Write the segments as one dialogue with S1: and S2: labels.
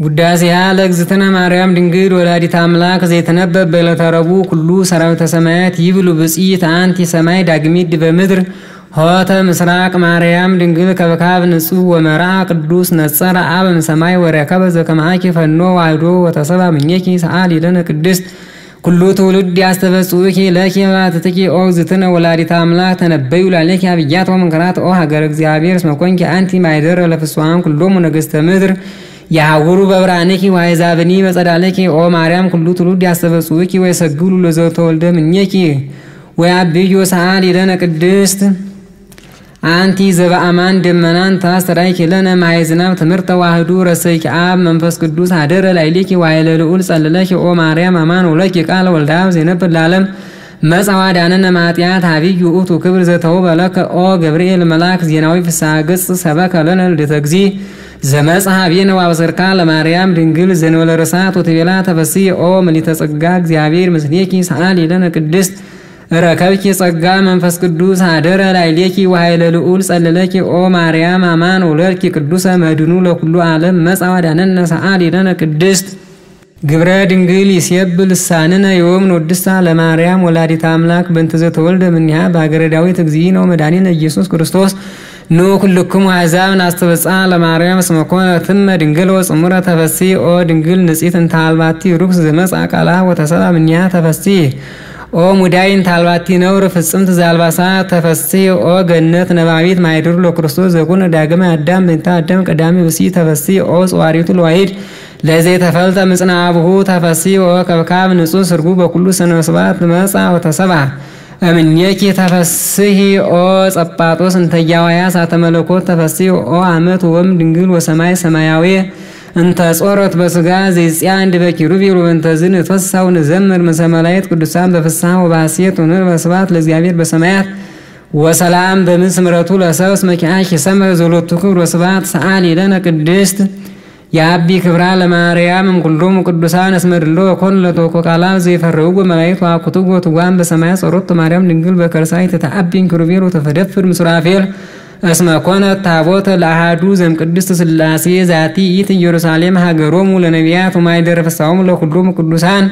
S1: ውዳሴሃ ለእግዝእትነ ማርያም ድንግል ወላዲተ አምላክ ዘይተነበብ በዕለተ ረቡዕ ኩሉ ሰራዊተ ሰማያት ይብሉ ብፅዕት አንቲ ሰማይ ዳግሚት ዲበ ምድር ሆተ ምስራቅ ማርያም ድንግል ከበካብ ንጹሕ ወመርዓ ቅዱስ ነጸረ አብ እምሰማይ ወረከበ ዘከማኪ ፈኖ ዋሕዶ ወተሰባ ምኘኪ ሰአሊ ለነ ቅድስት ኩሉ ትውልድ ያስተበጽኡኪ ለኪ ባትትኪ ኦ እግዝእትነ ወላዲተ አምላክ ተነበዩ ላለኪ አብያት ወመንከራት ኦ ሀገረ እግዚአብሔር እስመ ኮንኪ አንቲ ማኅደረ ለፍስዋን ኩሎሙ ነገሥተ ምድር ያውሩ በብርሃንኪ ወአሕዛብኒ በጸዳለኪ ኦ ማርያም ኩሉ ትውልድ ያስተበጽኡኪ ወይሰግዱ ለዘተወልደ እምኔኪ ወያብዩ ሰአሊ ለነ ቅድስት አንቲ ዘበአማን ደመናን ታስተራይኪ ለነ ማየ ዝናብ ትምህርተ ዋሕዱ ረሰይኪ አብ መንፈስ ቅዱስ አደረ ላዕሌኪ ወኃይለ ልዑል ጸለለኪ ኦ ማርያም አማን ወለኪ ቃለ ወልደ አብ ዘይነብር ለዓለም መጽአ ወአዳነነ እምኃጢአት ዐቢይ ውእቱ ክብር ዘተውህበ ለከ ኦ ገብርኤል መልአክ ዜናዊ ፍስሐ ገጽ ሰበከ ለነ ልደተ እግዚእ ዘመጽአ ኀቤነ ወአብሰርካ ለማርያም ድንግል ዘእንበለ ርሳት ወትቤላ ተፈሥሒ ኦ ምልዕተ ጸጋ እግዚአብሔር ምስሌኪ ሰአሊ ለነ ቅድስት ረከብኪ ጸጋ መንፈስ ቅዱስ አደረ ላዕሌኪ ወኃይለ ልዑል ጸለለኪ ኦ ማርያም አማን ወለድኪ ቅዱሰ መድኅኑ ለኩሉ ዓለም መጽአ ወአዳነነ ሰአሊ ለነ ቅድስት ግብረ ድንግል ይሴብል ልሳንነ ዮም ንወድሳ ለማርያም ወላዲተ አምላክ በእንተ ዘተወልደ እምኔሃ በሀገረ ዳዊት እግዚእነ ወመድኃኒነ ኢየሱስ ክርስቶስ ኑ ኩልክሙ አሕዛብ ናስተበጽአ ለማርያም እስመ ኮነትነ ድንግል ወጽሙረ ተፈሥሒ ኦ ድንግል ንጽሕት እንተ አልባቲ ርኩስ ዘመጽአ ቃልሃ ወተሰብአ እምኔሃ ተፈሥሒ ኦ ሙዳይ እንተ አልባቲ ነውር ፍጽምት ዘአልባሳት ተፈሥሒ ኦ ገነት ነባቢት ማኅደሩ ለክርስቶስ ዘኮነ ዳግመ አዳም በእንተ አዳም ቀዳሚ ብእሲ ተፈሥሒ ኦ ጽዋሪቱ ለዋሂድ ለዘይተፈልጠ ምጽናብሁ ተፈሥሒ ኦ ከብካብ ንጹሕ ስርጉ በኩሉ ስነ ስብሐት መጽአ ወተሰብአ እምኔኪ ተፈሥሒ ኦ ጸጳጦስ እንተ እያዋያ እሳተ መለኮት ተፈሥሒ ኦ አመት ወም ድንግል ወሰማይ ሰማያዊ እንተ ጾረት በሥጋ ዘይጽያን ዲበ ኪሩቤል ወበእንተዝ ንትፈሥሕ ወንዘምር ምስለ መላእክት ቅዱሳን በፍስሐ ወበሐሤት ወንርበ ስብሐት ለእግዚአብሔር በሰማያት ወሰላም በምድር ስምረቱ ለሰብእ እስመ ኪያኪ ሰምረ ዘሎቱ ክብር ወስብሐት ሰአሊ ለነ ቅድስት የአቢ ክብራ ለማርያም እምኩሎሙ ቅዱሳን እስመ ድሎ ኮን ለተወኮ ቃላ ዘይፈርህዎ መላእክት ወአኩትዎ ትጓን በሰማያት ጸሎቱ ማርያም ድንግል በከርሳይት ተአቢን ኪሩቤል ወተፈደፍር ሱራፌል እስመ ኮነት ታቦተ ለአሐዱ ዘእምቅድስት ሥላሴ ዛቲ ኢት ኢየሩሳሌም ሀገሮሙ ለነቢያት ወማኅደረ ፍስሐሆሙ ለኩሎሙ ቅዱሳን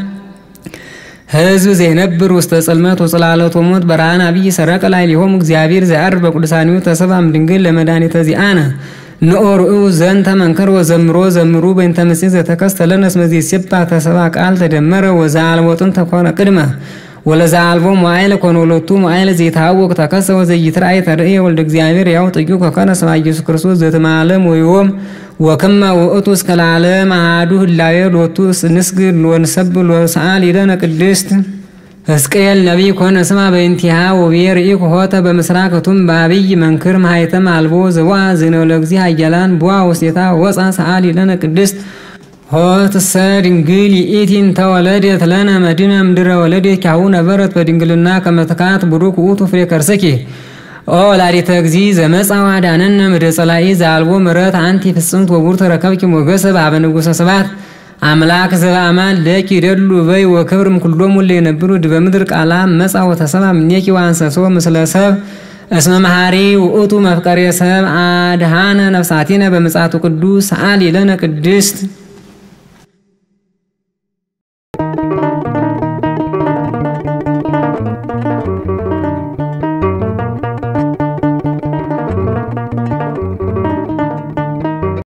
S1: ሕዝብ ዘይነብር ውስተ ጽልመት ወጽላሎት ወሞት ብርሃን አብይ ሰረቀ ላዕሌሆሙ እግዚአብሔር ዘያዕርግ በቅዱሳኒሁ ተሰብአ እምድንግል ለመድኃኒተ ዚአነ ንዑ ርእዩ ዘንተ መንከር ወዘምሮ ዘምሩ በእንተ ምስጢር ዘተከስተ ለነ እስመ ዘይሴብሐ ተሰብአ ቃል ተደመረ ወዘአልቦ ጥንተ ኮነ ቅድመ ወለዘአልቦ መዋዕል ኮነ ሎቱ መዋዕል ዘይታወቅ ተከሰ ወዘይትረአይ ተርእየ ወልደ እግዚአብሔር ያው ጥዩ ከኮነ ሰብአ ኢየሱስ ክርስቶስ ዘትማለም ወዮም ወክመ ውእቱ እስከ ለዓለም አሐዱ ህላዌ ሎቱ ንስግድ ወንሰብእ ወሰአሊ ለነ ቅድስት ሕዝቅኤል ነቢይ ኮነ ስማ በእንቲሃ ወብሔር ኢኮሆተ በምስራቅ እቱም በአብይ መንክር ማኅተም አልቦ ዘወአ ዘእንበለ እግዚእ ኃያላን ቡአ ውስቴታ ወፃ ሰአሊ ለነ ቅድስት ሆትሰ ድንግል ይእቲ እንተ ወለደት ለነ መድኅነ እምድኅረ ወለደት ኪያሁ ነበረት በድንግልና ከመ ትካት ቡሩክ ውእቱ ፍሬ ከርሥኪ ኦ ወላዲተ እግዚእ ዘመጽአ ወአዳነነ እምእደ ጸላኢ ዘአልቦ ምሕረት አንቲ ፍጽምት ወቡርት ረከብኪ ሞገሰ በኀበ ንጉሠ ስብሐት አምላክ ዘበአማን ለኪ ይደሉ በይ ወክብር እምኩሎሙ እለ ይነብሩ ዲበ ምድር ቃላ መጽአ ወተሰብአ እምኔኪ ወአንሰሶ ምስለ ሰብ እስመ መሐሪ ውእቱ መፍቀሬ ሰብ አድኃነ ነፍሳቲነ በምጽአቱ ቅዱስ ሰአሊ ለነ ቅድስት